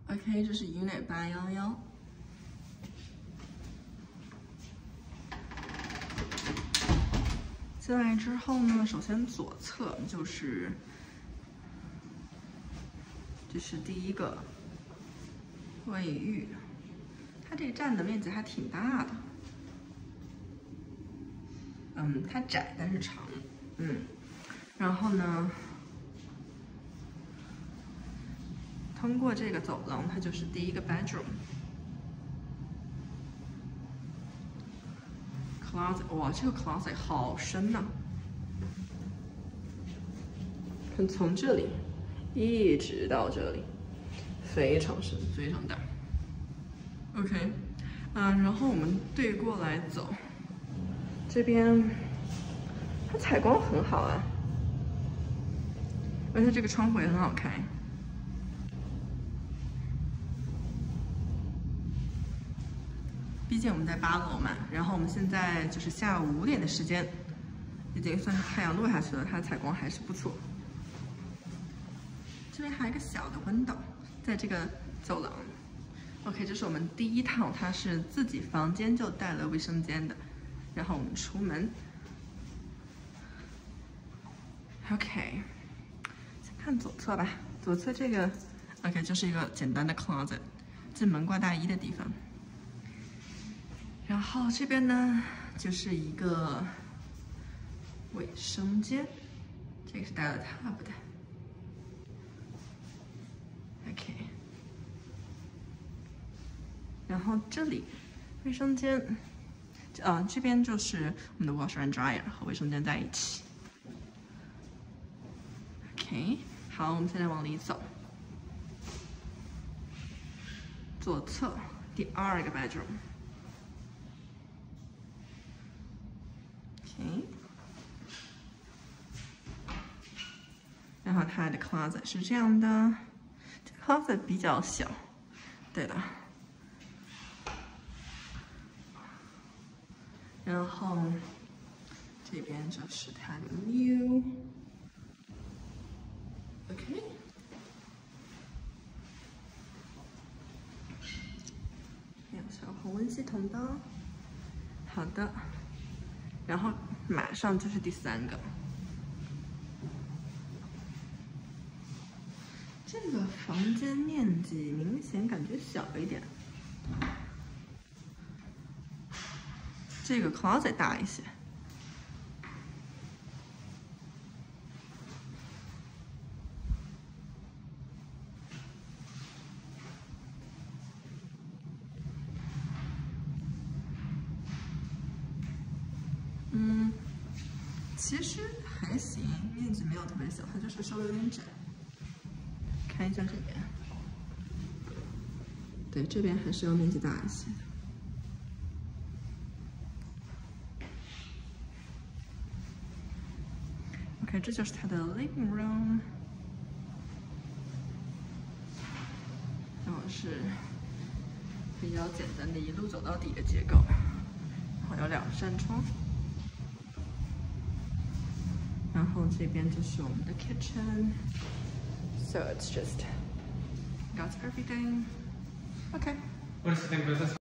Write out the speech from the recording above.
OK， 这是 Unit 811。进来之后呢，首先左侧就是这是第一个卫浴，它这个占的面积还挺大的。它窄但是长，然后呢，通过这个走廊，它就是第一个 bedroom。Closet， 哇，这个 closet 好深呐！看从这里一直到这里，非常深，非常大。OK， 然后我们对过来走，这边它采光很好啊，而且这个窗户也很好开。毕竟我们在8楼嘛，然后我们现在就是下午5点的时间，已经算是太阳落下去了，它的采光还是不错。这边还有一个小的 window， 在这个走廊。OK， 这是我们第一套，它是自己房间就带了卫生间的，然后我们出门。OK， 先看左侧吧，左侧这个 OK 就是一个简单的 closet， 进门挂大衣的地方。然后这边呢，就是一个卫生间，这个是带了 tub 的。OK， 然后这里卫生间，这边就是我们的 washer and dryer 和卫生间在一起。OK， 好，我们现在往里走，左侧第2个 bedroom。OK， 然后它的 closet 是这样的，这 closet 比较小，对的。然后这边就是它的 view。OK， 有小恒温系统的，好的。然后马上就是第3个，这个房间面积明显感觉小一点，这个 closet 大一些。其实还行，面积没有特别小，它就是稍微有点窄。看一下这边，对，这边还是要面积大一些的。OK， 这就是它的 living room， 然后是比较简单的一路走到底的结构，然后有2扇窗。然后这边就是我们的 kitchen， so it's just got everything. Okay. What do you think about this?